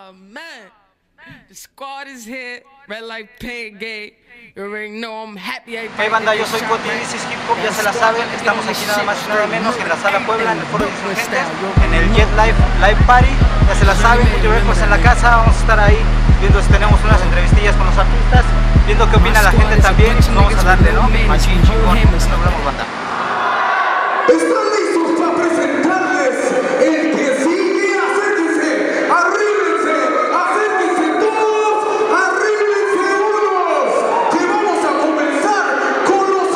Oh man, the squad is here, red light, paint gate. You already know I'm happy. Hey banda, yo soy Coti, this is Hip Hop, ya se la saben. Estamos aquí nada más y nada menos que en la Sala Puebla, en el Foro de Insurgentes, en el Jet Live Party. Ya se la saben, multiversos en la casa. Vamos a estar ahí viendo si tenemos unas entrevistillas con los artistas, viendo qué opina la gente también. Y vamos a darle, ¿no? Machín, chingón. Nos vemos, banda. ¿Están listos para presentarles el que sigue? Acérquense, arrímense, acérquense todos, arrímense unos, que vamos a comenzar con los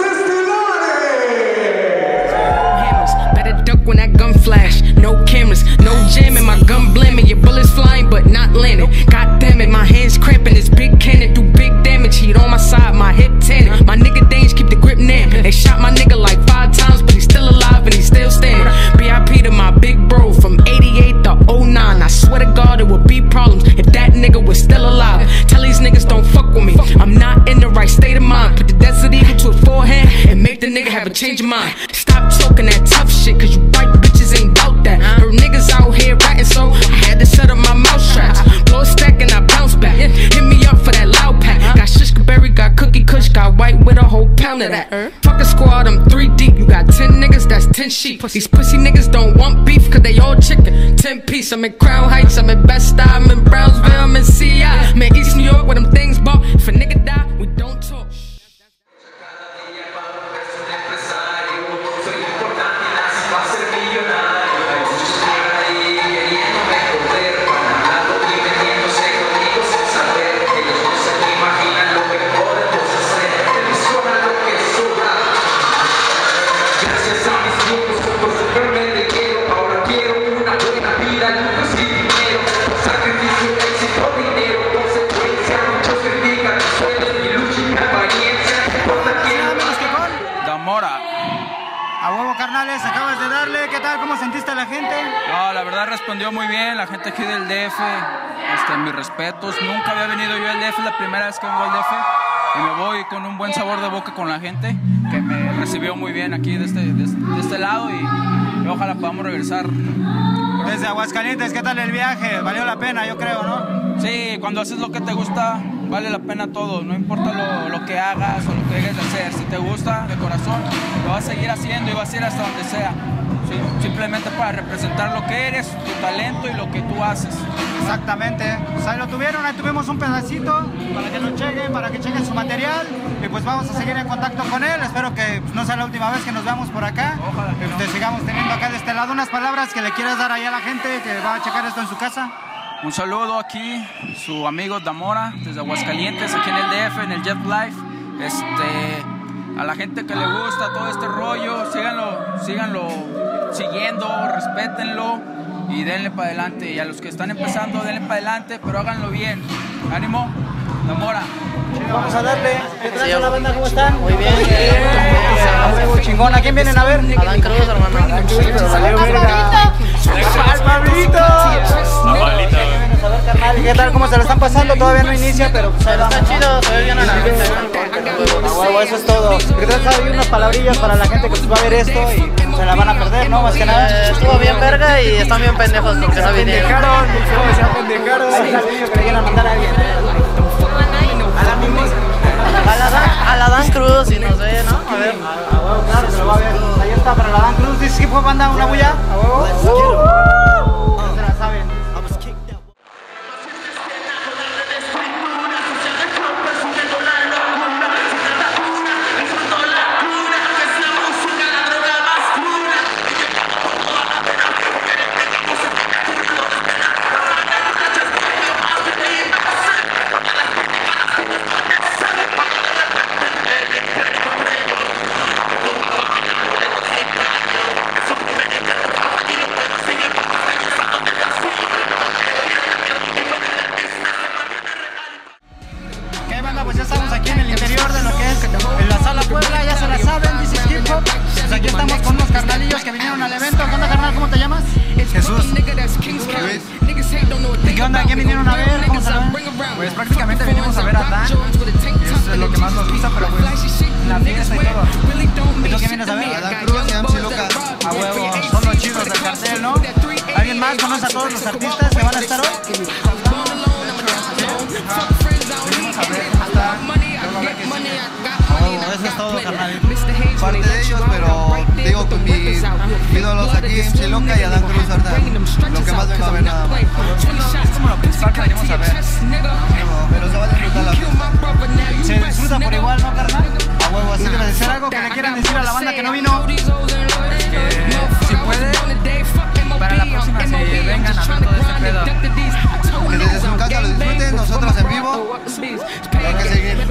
estelares. Better duck when that gun flash. No cameras, no jamming, my gun blaming. Your bullets flying but not landing. God damn it, my hands cramping. This big cannon do big damage. Heat on my side, my hip tanning. My nigga Danes keep the grip near. They shot my nigga like 5 times, but he's still alive and he's still standing. BIP to my big bro from 88 to 09. I swear to God it would be problems if that nigga was still alive. Tell these niggas don't fuck with me. I'm not in the right state of mind. Put the Desert Eagle to his forehead and make the nigga have a change of mind. Stop talking that tough shit, cause you white bitches ain't bout that. Her niggas out here ratting, so I had to set up my mouth straps. Blow a stack and I bounce back. Hit me up for that loud pack. Got Shishka Berry, got Cookie Kush, got white with a whole pound of that. Fuck a squad, I'm 3 deep. You got 10 niggas, that's 10 sheep. These pussy niggas don't want beef, cause they all chicken. 10 piece, I'm in Crown Heights, I'm in Best-Stuy, I'm in Brownsville, I'm in CI. I'm in East New York where them things bought. If a nigga die, we don't talk. A huevo, carnales, acabas de darle. ¿Qué tal? ¿Cómo sentiste a la gente? No, la verdad respondió muy bien. La gente aquí del DF, mis respetos. Nunca había venido yo al DF, es la primera vez que vengo al DF. Y me voy con un buen sabor de boca con la gente, que me recibió muy bien aquí de este lado. Y ojalá podamos regresar. Desde Aguascalientes, ¿qué tal el viaje? Valió la pena, yo creo, ¿no? Sí, cuando haces lo que te gusta, vale la pena todo. No importa lo que hagas o lo que dejes de hacer. Si te gusta de corazón, lo vas a seguir haciendo y vas a ir hasta donde sea. Sí, simplemente para representar lo que eres, tu talento y lo que tú haces. Exactamente. Pues ahí lo tuvieron, ahí tuvimos un pedacito para que lo chequen, para que chequen su material. Y pues vamos a seguir en contacto con él. Espero que no sea la última vez que nos veamos por acá. Ojalá que te sigamos teniendo acá de este lado. Unas palabras que le quieras dar ahí a la gente que va a checar esto en su casa. Un saludo aquí, su amigo Damora, desde Aguascalientes, aquí en el DF, en el Jet Live. A la gente que le gusta todo este rollo, síganlo siguiendo, respétenlo y denle para adelante. Y a los que están empezando, denle para adelante, pero háganlo bien. ¡Ánimo! Damora. Vamos a darle. ¿Qué tal, hola banda? ¿Cómo están? Muy bien. Chingón, ¿a quién vienen a ver? Adán Cruz, hermano. Adán Cruz, pero valió verga. ¡Al Pablito! ¿Qué tal? ¿Cómo se lo están pasando? Todavía no inicia, pero pues Pero está chido, se ve bien a la gente. a huevo, eso es todo. ¿Qué hay unas palabrillas para la gente que pues va a ver esto y se la van a perder, ¿no? Más que nada. Estuvo bien verga y están bien pendejos porque no vinieron. Se apendejaron. Hay que le quieran mandar a alguien. A la mimosa. A la Dan Cruz y nos ve, ¿no? A ver. A huevo, claro, se lo va a ver. Ahí está para la Dan Cruz. Dice Hip Hop, banda, una bulla. A huevo. No se la saben. Pues ya estamos aquí en el interior de lo que es en la Sala Puebla, ya se la saben, this is Hip Hop. Pues aquí estamos con unos carnalillos que vinieron al evento. ¿Qué onda, carnal? ¿Cómo te llamas? Jesús. ¿Y qué onda? ¿Quién vinieron a ver? ¿Cómo se ven? Pues prácticamente venimos a ver a Dan. Eso es lo que más nos gusta, pero pues la fiesta y todo. ¿Y tú qué vienes a ver? A Dan Cruz y a MC Lucas. A huevo, son los chidos del cartel, ¿no? ¿Alguien más conoce a todos los artistas que van a estar hoy? parte de ellos, pero digo con mis ídolos aquí en Chiloca y Adán Cruz, ahorita lo que más vengo a ver nada más. Es como lo principal que venimos a ver. Pero se va a disfrutar la fiesta. Se disfruta por igual, ¿no, carnal? A huevo, así debe de ser. Algo que le quieran decir a la banda que no vino. Si puede, para la próxima se vengan a ver todo este pedo. Que desde su casa lo disfruten, nosotros en vivo. Hay que seguir.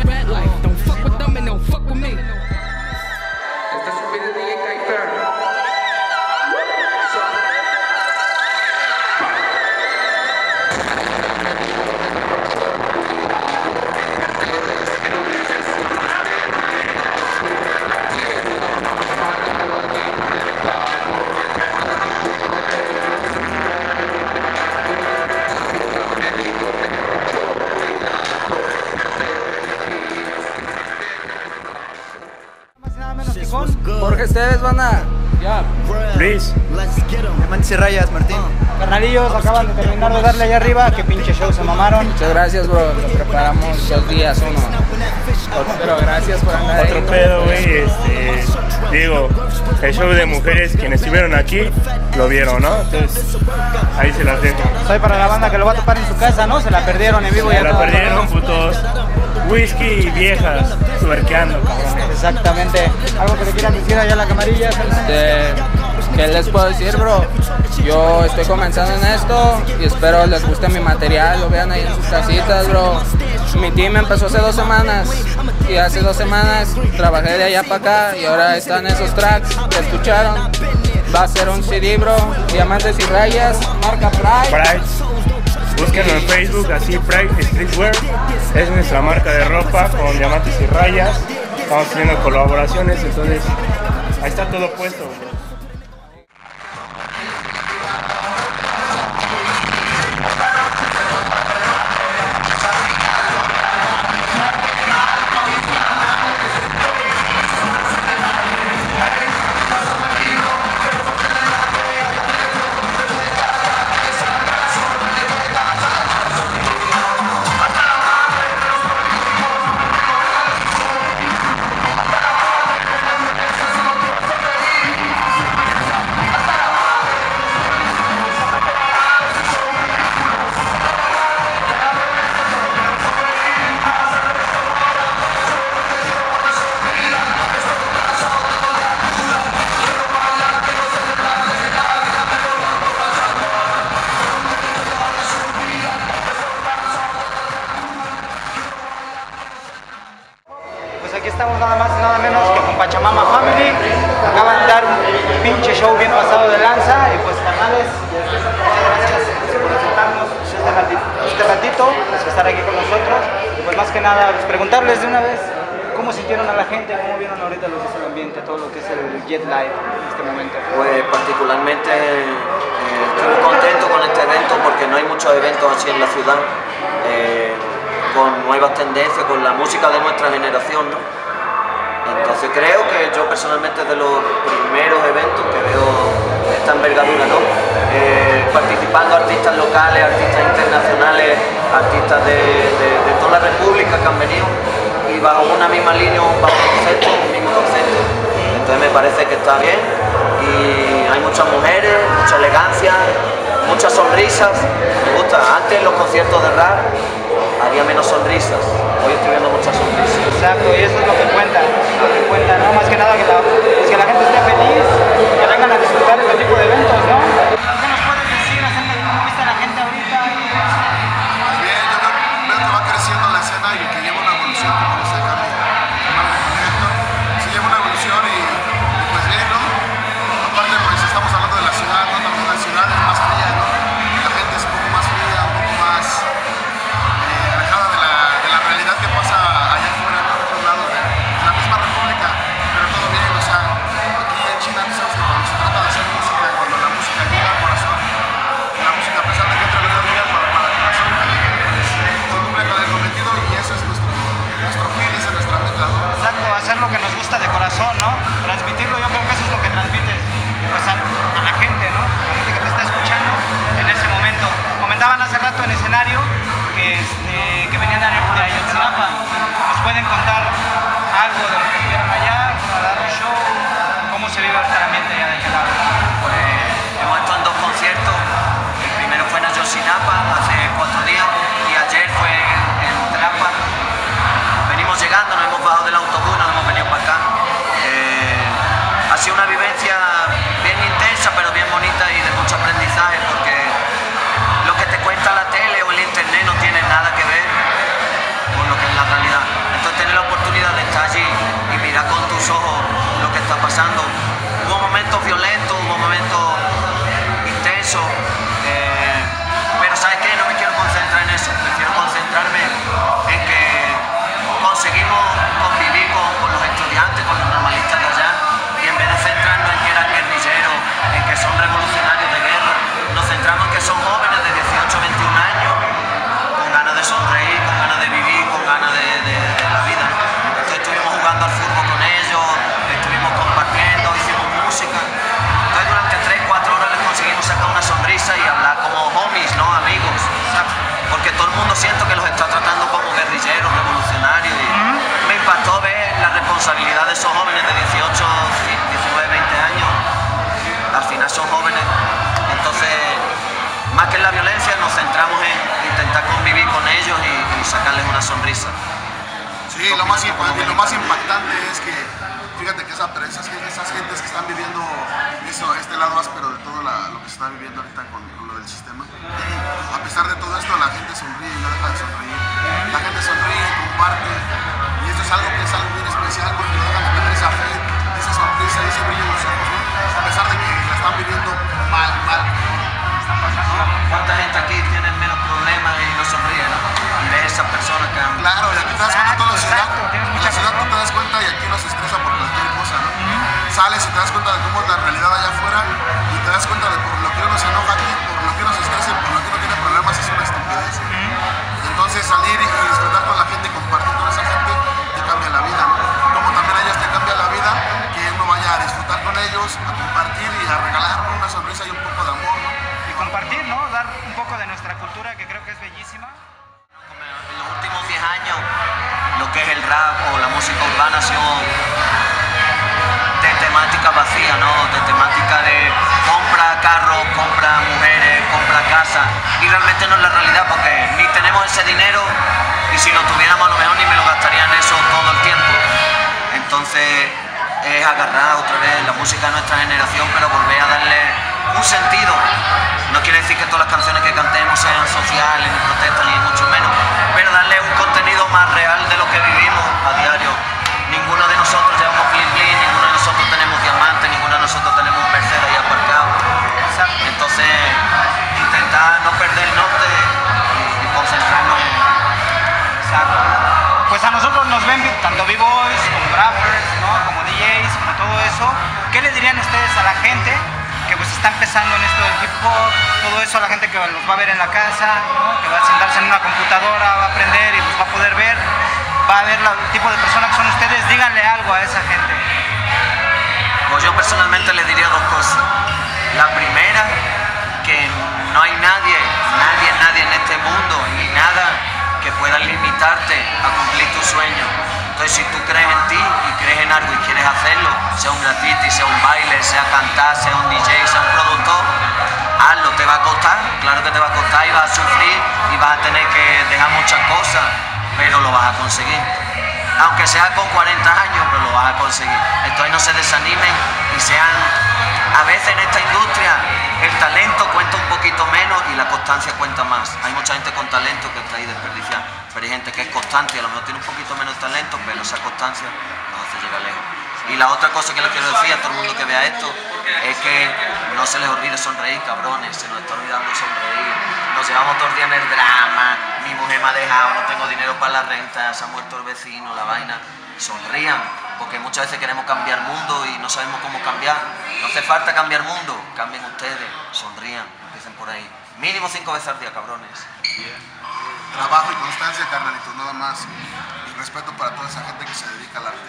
Jorge Esteves, banda. Luis. Diamantes y Rayas, Martín. Carnalillos, acaban de terminar de darle allá arriba. Qué pinche show, se mamaron. Muchas gracias, bro. Lo preparamos 2 días, uno. Pero gracias por andar Otro ahí. pedo, güey. Digo, el show de mujeres, quienes estuvieron aquí, lo vieron, ¿no? Entonces, ahí se las dejo. Soy para la banda que lo va a topar en su casa, ¿no? Se la perdieron en vivo. Se ya la todo. perdieron, putos. Whisky y viejas, tuerqueando, cabrones. Exactamente. Algo que le quieran decir allá a la camarilla. ¿Qué les puedo decir, bro? Yo estoy comenzando en esto y espero les guste mi material, lo vean ahí en sus casitas, bro. Mi team empezó hace 2 semanas y hace 2 semanas trabajé de allá para acá y ahora están esos tracks que escucharon. Va a ser un CD, bro, Diamantes y Rayas, marca Pride. Pride. Búsquenlo en Facebook, así Pride Streetwear. Es nuestra marca de ropa con diamantes y rayas. Estamos teniendo colaboraciones, entonces ahí está todo puesto, bro. Pues aquí estamos nada más y nada menos que con Pachamama Family. Acaban de dar un pinche show bien pasado de lanza. Y pues carnales, muchas gracias por aceptarnos este ratito, pues, estar aquí con nosotros. Y pues más que nada, pues, preguntarles de una vez cómo sintieron a la gente, cómo vieron ahorita lo que es el ambiente, todo lo que es el Jet Live en este momento. Pues particularmente estoy muy contento con este evento porque no hay muchos eventos así en la ciudad. Con nuevas tendencias, con la música de nuestra generación, ¿no? Entonces creo que yo personalmente es de los primeros eventos que veo esta envergadura, ¿no? Participando artistas locales, artistas internacionales, artistas de toda la república que han venido y bajo una misma línea, bajo un mismo concepto. Entonces me parece que está bien y hay muchas mujeres, mucha elegancia, muchas sonrisas. Me gusta, antes en los conciertos de rap había menos sonrisas, hoy estoy viendo muchas sonrisas. Exacto, y eso es lo que cuenta, ¿no? Más que nada que la gente esté feliz, que vengan a disfrutar este tipo de eventos, ¿no? ¿Qué nos puedes decir acerca de cómo viste a la gente ahorita? Bien, yo veo que va creciendo la escena y que lleva una evolución, como dice Carlos, sí lleva una evolución y pues bien, ¿no? Aparte pues estamos hablando de la ciudad, ¿no? También la ciudad es más fría, ¿no? La gente es un poco más fría, un poco más alejada de la realidad que pasa allá afuera, ¿no? En otros lados de la misma república, pero todo bien, o sea, aquí en China, tú sabes que cuando se trata de hacer música, cuando la música llega al corazón, la música a pesar de que otra vez llega para el corazón, pues se cumple con el cometido y eso es nuestro fin, esa es nuestra meta, ¿no? Exacto, hacer lo que nos gusta de corazón, ¿no? Transmitirlo, yo creo que eso es lo que transmites pues, a la gente, ¿no? A la gente que te está escuchando en ese momento. Comentaban hace rato en escenario que venían de Ayotzinapa. ¿Nos pueden contar algo de lo que vieron allá? ¿Para dar un show? responsabilidad de esos jóvenes de 18, 19, 20 años, al final son jóvenes, entonces más que en la violencia nos centramos en intentar convivir con ellos y sacarles una sonrisa. Sí, lo más impactante es que, fíjate que esas gentes que están viviendo este lado áspero de todo lo que se está viviendo ahorita con lo del sistema, a pesar de todo esto la gente sonríe y no deja de sonreír. La gente sonríe, comparte, y esto es algo bien especial porque no dejan de tener esa fe, esa sonrisa y ese brillo en los ojos, ¿no? A pesar de que la están viviendo mal. ¿Cuánta gente aquí tiene menos problemas y no sonríe, no? Y ves esas personas que han... Claro, y aquí te das cuenta toda la ciudad. En la ciudad tú te das cuenta y aquí nos estresa por cualquier cosa, ¿no? Sales y te das cuenta de cómo es la realidad allá afuera y te das cuenta de por lo que uno se enoja aquí, por lo que uno se estresa, por lo que uno tiene problemas, es una estupidez. Entonces salir y disfrutar con la gente y compartir con esa gente te cambia la vida, ¿no? Como también a ellos te cambia la vida, que uno vaya a disfrutar con ellos, a compartir y a regalar una sonrisa y un poco de amor, ¿no? Y compartir, ¿no? Dar un poco de nuestra cultura, que creo que es bellísima. En los últimos 10 años, lo que es el rap o la música urbana ha sido de temática vacía, ¿no? De temática de compra carros, compra mujeres, compra casa, y realmente no es la realidad porque ni tenemos ese dinero y si lo tuviéramos a lo mejor ni me lo gastaría en eso todo el tiempo. Entonces es agarrar otra vez la música de nuestra generación, pero volver a darle un sentido. No quiere decir que todas las canciones que cantemos sean sociales, ni protestas, ni mucho menos, pero darle un contenido más real de lo que vivimos a diario. Ninguno de nosotros llevamos bling, ninguno de nosotros tenemos diamantes, ninguno de nosotros tenemos un Mercedes ahí aparcado. Entonces, intentar no perder el norte y concentrarnos en... Exacto. Pues a nosotros nos ven tanto B-Boys como rappers, ¿no? Como DJs, como todo eso. ¿Qué le dirían ustedes a la gente que pues está empezando en esto del hip hop, todo eso, a la gente que los va a ver en la casa, ¿no? Que va a sentarse en una computadora, va a aprender y pues va a poder ver, va a ver el tipo de personas que son ustedes? Díganle algo a esa gente. Pues yo personalmente le diría dos cosas. La primera, que no hay nadie en este mundo, ni nada que pueda limitarte a cumplir tus sueños. Entonces, si tú crees en ti y crees en algo y quieres hacerlo, sea un graffiti, sea un baile, sea cantar, sea un DJ, sea un productor, hazlo. Te va a costar, claro que te va a costar y vas a sufrir y vas a tener que dejar muchas cosas, pero lo vas a conseguir. Aunque sea con 40 años, pero lo vas a conseguir. Entonces no se desanimen y sean... A veces en esta industria el talento cuenta un poquito menos y la constancia cuenta más. Hay mucha gente con talento que está ahí desperdiciada, pero hay gente que es constante y a lo mejor tiene un poquito menos talento, pero esa constancia nos hace llegar lejos. Y la otra cosa que les quiero decir a todo el mundo que vea esto es que no se les olvide sonreír, cabrones, se nos está olvidando sonreír. Nos llevamos todo el día en el drama, mi mujer me ha dejado, no tengo dinero para la renta, se ha muerto el vecino, la vaina. Sonrían, porque muchas veces queremos cambiar el mundo y no sabemos cómo cambiar. No hace falta cambiar el mundo, cambien ustedes, sonrían, empiecen por ahí. Mínimo 5 veces al día, cabrones. Trabajo y constancia, carnalitos, nada más. Y respeto para toda esa gente que se dedica al arte.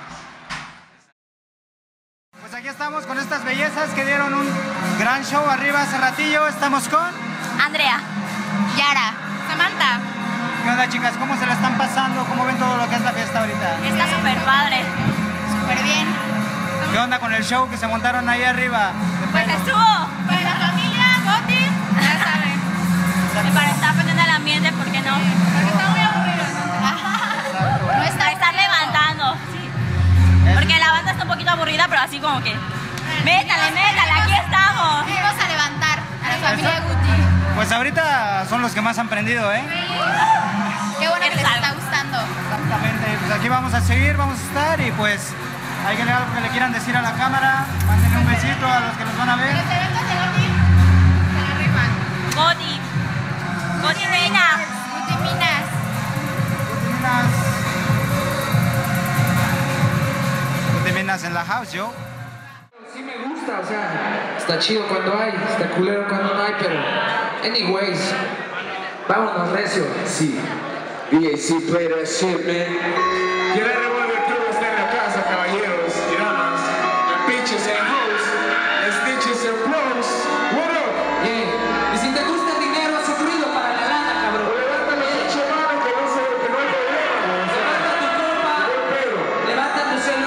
Pues aquí estamos con estas bellezas que dieron un gran show arriba hace ratillo. Estamos con Andrea, Yara, Samantha. ¿Qué onda, chicas? ¿Cómo se la están pasando? ¿Cómo ven todo lo que es la fiesta ahorita? Está súper padre, súper bien. ¿Qué onda con el show que se montaron ahí arriba? Pues estuvo con la familia, Goti, ya saben. Y para estar pendiente del ambiente, ¿por qué no? Porque está muy aburrido, ¿no? No está estar levantando, sí. Porque la banda está un poquito aburrida, pero así como que... Métale, métale, aquí estamos. Vamos a levantar a la familia Guti. Pues ahorita son los que más han prendido, ¿eh? Qué bueno que les está gustando. Exactamente, pues aquí vamos a seguir, vamos a estar y pues hay algo que le quieran decir a la cámara, mándenle un besito a los que nos van a ver. Los eventos de Goti se la rifan. Goti. Goti Minas. Goti Minas. Goti Minas. Goti Minas en la house, yo. Sí me gusta, o sea, está chido cuando hay, está culero cuando no hay, pero anyways, vámonos recio. Sí, VAC Play That Shit, man. Quiere revolver club está en la casa, caballeros y damas, bitches and hoes, and stitches and bros. What up? Yeah. Y si te gusta el dinero, haz un ruido para la lana, cabrón. Levanta los pinches manos que no hay problema. Levanta tu copa, levanta tu celular.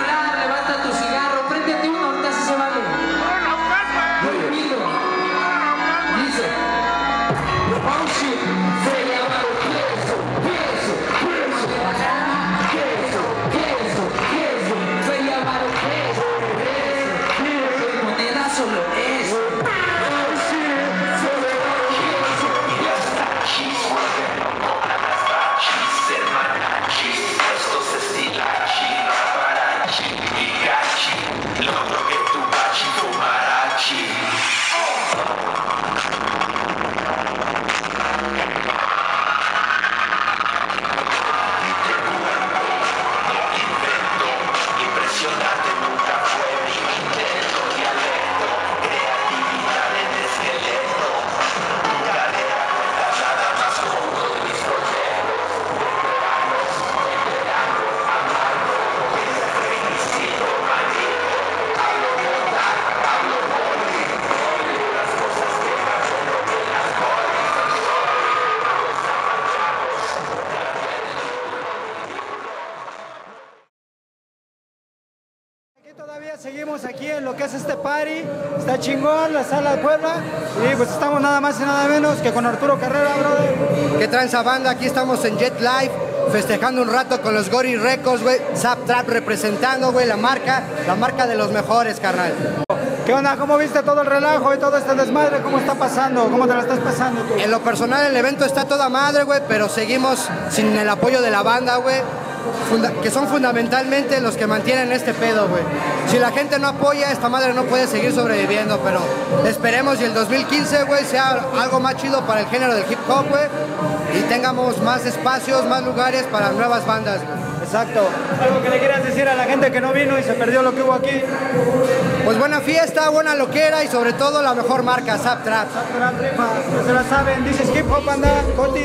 aquí en lo que es este party, está chingón, la Sala de Puebla, y pues estamos nada más y nada menos que con Arturo Carrera, brother. ¿Qué tranza banda? Aquí estamos en Jet Life, festejando un rato con los Gotti Records, güey, Zap Trap representando, güey, la marca de los mejores, carnal. ¿Qué onda? ¿Cómo viste todo el relajo y todo este desmadre? ¿Cómo está pasando? ¿Cómo te lo estás pasando tú? En lo personal el evento está toda madre, güey, pero seguimos sin el apoyo de la banda, güey, que son fundamentalmente los que mantienen este pedo, güey. Si la gente no apoya, esta madre no puede seguir sobreviviendo, pero esperemos y el 2015, güey, sea algo más chido para el género del hip hop, güey, y tengamos más espacios, más lugares para nuevas bandas, güey. Exacto. ¿Algo que le quieras decir a la gente que no vino y se perdió lo que hubo aquí? Pues buena fiesta, buena loquera y sobre todo la mejor marca, Zap Trap. Zap Trap rifa, que se la saben, dices hip hop, anda, Gotti.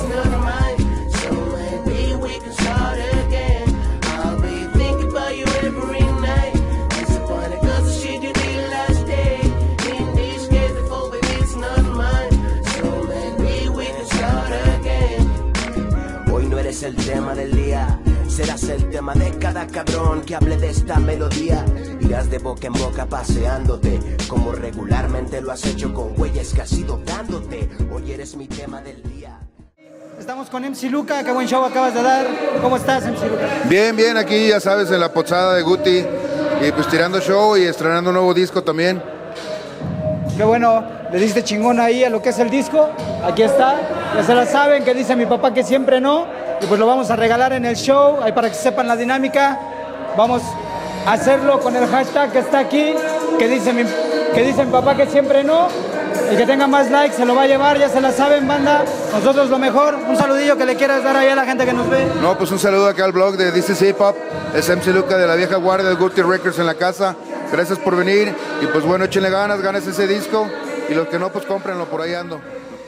Hoy no eres el tema del día, serás el tema de cada cabrón que hable de esta melodía. Irás de boca en boca paseándote, como regularmente lo has hecho con güeyes que has ido dándote. Hoy eres mi tema del día. Estamos con MC Luca, qué buen show acabas de dar. ¿Cómo estás, MC Luca? Bien, bien, aquí ya sabes, en la posada de Guti, y pues tirando show y estrenando un nuevo disco también. Qué bueno, le diste chingón ahí a lo que es el disco. Aquí está, ya se la saben, que dice mi papá que siempre no. Y pues lo vamos a regalar en el show, ahí para que sepan la dinámica. Vamos a hacerlo con el hashtag que está aquí, que dice mi papá que siempre no. El que tenga más likes se lo va a llevar, ya se la saben, banda. Nosotros lo mejor. Un saludillo que le quieras dar ahí a la gente que nos ve. No, pues un saludo acá al blog de This is Hip Hop. Es MC Luca de la vieja guardia de Gotti Records en la casa. Gracias por venir. Y pues bueno, échenle ganas, ganes ese disco. Y los que no, pues cómprenlo, por ahí ando.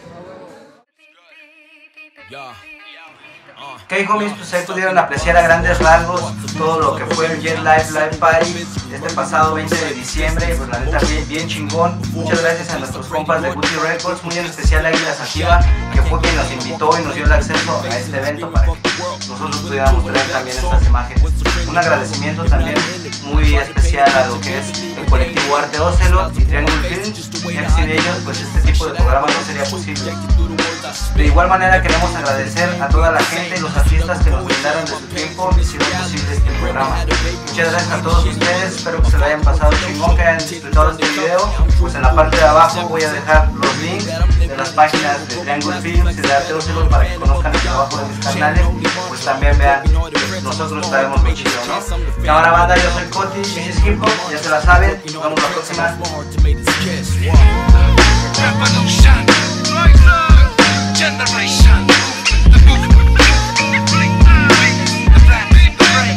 Ok, homies, pues ahí pudieron apreciar a grandes rasgos todo lo que fue el Jet Live Party este pasado 20 de diciembre, pues la neta bien chingón. Muchas gracias a nuestros compas de Gotti Records, muy en especial a Águila Sativa, que fue quien nos invitó y nos dio el acceso a este evento para que nosotros pudiéramos traer también estas imágenes. Un agradecimiento también muy especial a lo que es el colectivo Arte Ocelot y Triangle Films, ya que sin ellos pues este tipo de programa no sería posible. De igual manera queremos agradecer a toda la gente y los artistas que nos brindaron de su tiempo y hicieron posible este programa. Muchas gracias a todos ustedes, espero que se lo hayan pasado chingón, que hayan disfrutado este video. Pues en la parte de abajo voy a dejar los links de las páginas de Triangle Films y de Arte Ocelot para que conozcan el trabajo de mis canales, pues también vean que nosotros traemos muy chido, ¿no? Cámara banda, yo soy Coti, this is Hip Hop, ya se la saben, nos vemos la próxima. Generation, the movement, the black, the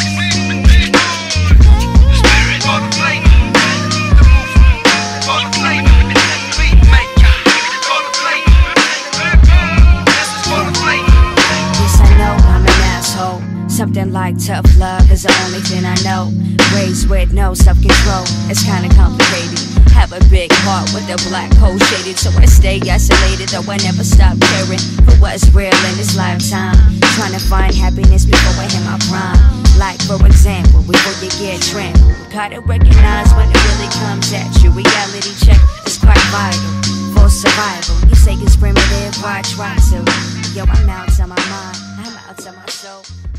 spirit for the flavor, the movement for the flavor, beat maker for the flavor, this is for the flavor. Yes, I know I'm an asshole. Something like tough love is the only thing I know. Raised with no self-control, it's kinda complicated. Have a big heart with a black hole shaded, so I stay isolated, though I never stop caring for what's real in this lifetime. Trying to find happiness before I hit my prime. Like for example, before you get trampled, gotta recognize when it really comes at you. Reality check is quite vital for survival. You say it's primitive, I try to. Yo, I'm out of my mind, I'm out of my soul.